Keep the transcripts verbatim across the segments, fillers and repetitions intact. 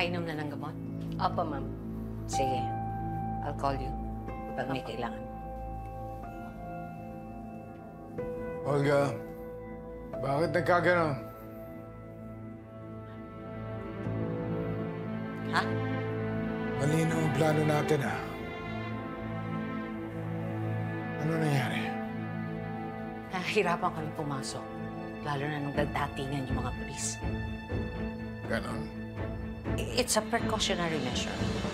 Nakainom na ng gamot? Opo, ma'am. Sige. I'll call you pag may kailangan. Olga, bakit nagkaganon? Ha? Malinaw ang plano natin, ha? Ano nangyari? Nahihirapan kami pumasok. Lalo na nung nagdatingan yung mga pulis. Ganon. It's a precautionary measure.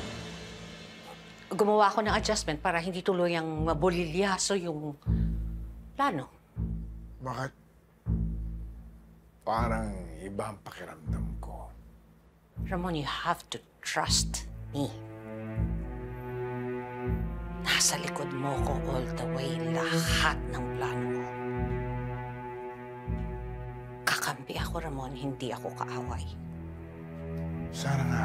Gumawa ako ng adjustment para hindi tuluyang mabulilyaso yung plano. Bakit? Parang iba ang pakiramdam ko. Ramon, you have to trust me. Nasa likod mo ko all the way lahat ng plano mo. Kakampi ako, Ramon, hindi ako kaaway. Sana nga.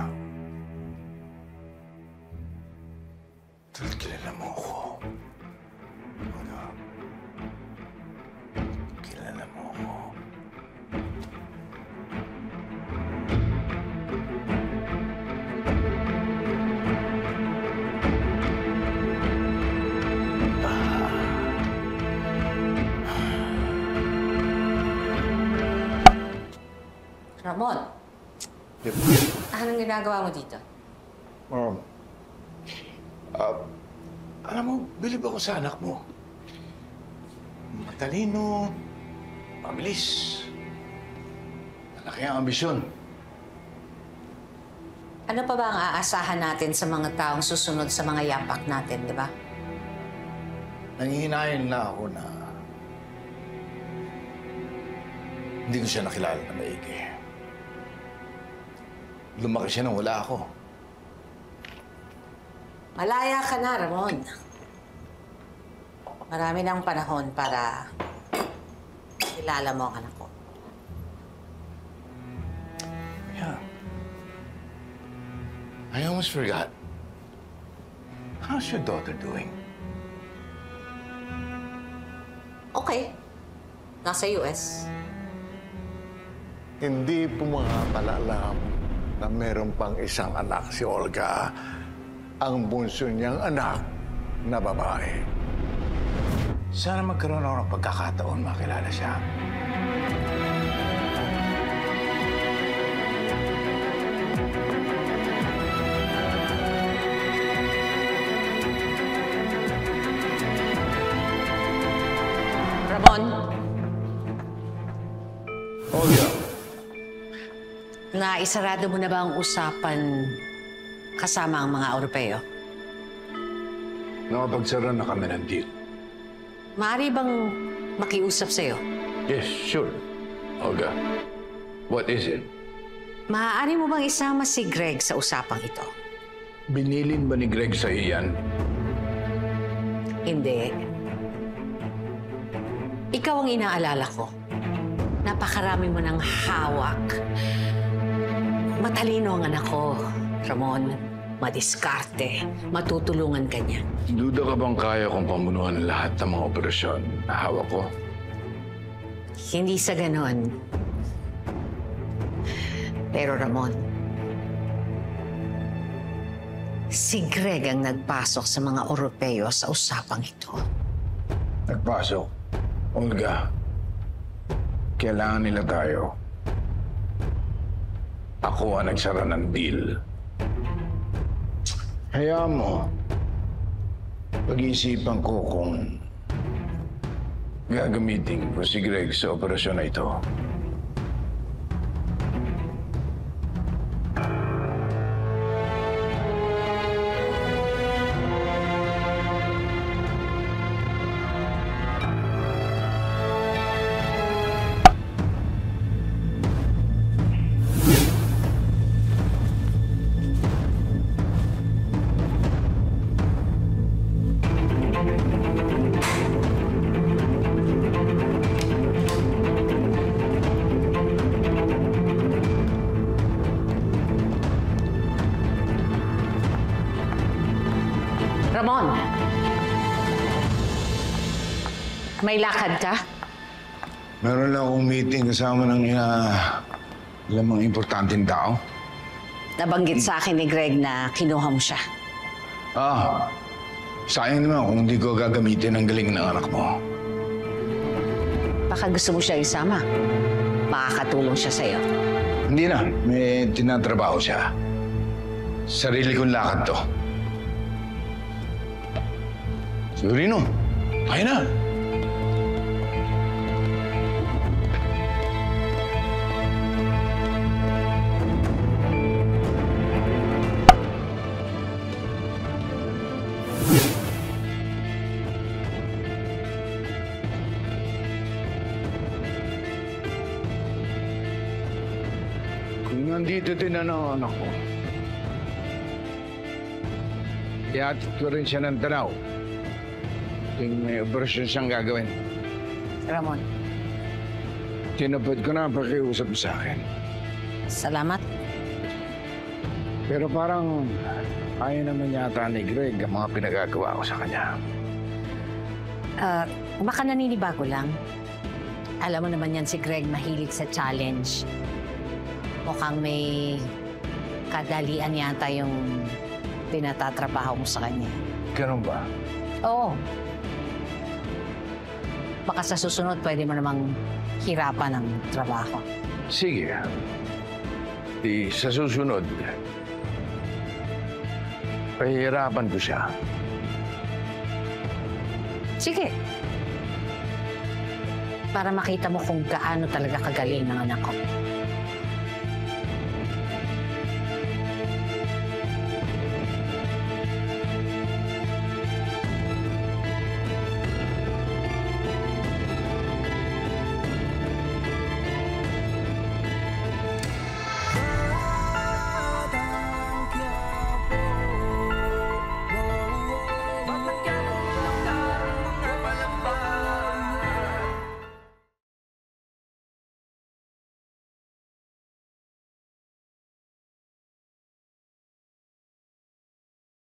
Dahil kilala mo ako. Olga. Kilala mo ako. Ramon, Yep. anong ginagawa mo dito? Mom. Uh, alam mo, bilib ako sa anak mo. Matalino, mabilis. Malaki ang ambisyon. Ano pa ba ang aasahan natin sa mga taong susunod sa mga yapak natin, di ba? Nangihinayan na ako na hindi ko siya nakilala na maigi. Lumaki siya nang wala ako. Malaya ka na, Ramon. Marami ng panahon para kilala mo ang anak ko. Yeah. I almost forgot. How's your daughter doing? Okay. Nasa U S. Hindi po mga palalam na meron pang isang anak si Olga, ang bunso niyang anak na babae. Sana magkaroon ako ng pagkakataon makilala siya. Ramon, Olga. naisarado mo na ba ang usapan kasama ang mga Europeo? Nakapagsara na kami ng deal. Maaari bang makiusap sa'yo? Yes, sure. Olga, what is it? Maaari mo bang isama si Greg sa usapang ito? Binilin ba ni Greg sa iyan? Hindi. Ikaw ang inaalala ko. Napakarami mo ng hawak. Matalino ang anak ko, Ramon. Madiskarte. Matutulungan ka niya. Duda ka bang kaya kong pamunuan ang lahat ng mga operasyon na hawak ko? Hindi sa ganon. Pero Ramon, si Greg ang nagpasok sa mga Europeo sa usapang ito. Nagpasok. Olga, kailangan nila tayo. Ako ang nagsara ng deal. Hayaan mo, pag-iisipan ko kung gagamitin ko si Greg sa operasyon na ito. Ramon! May lakad ka? Meron lang akong meeting kasama ng ina, ilang mga importanteng tao. Nabanggit sa akin ni Greg na kinuha mo siya. Ah, sayang naman kung hindi ko gagamitin ang galing ng anak mo. Baka gusto mo siya isama. Makakatulong siya sa'yo. Hindi na, may tinatrabaho siya. Sarili kong lakad to. Sigurino, kaya na. Kung nandito din na ng anak ko, iatid ko rin siya ng tanaw. Yung may operasyon siyang gagawin. Ramon, Tinupad ko na ang pakiusap sa akin. salamat. Pero parang ayaw naman yata ni Greg ang mga pinagagawa ko sa kanya. Ah, baka naninibago lang. Alam mo naman yan si Greg mahilig sa challenge. Mukhang may kadalian yata yung pinatatrabaho mo sa kanya. Ganun ba? Oo. Baka sa susunod pwede mo namang hirapan ng trabaho. Sige. Di sa susunod, pahihirapan ko siya. Sige. Para makita mo kung gaano talaga kagaling ng anak ko.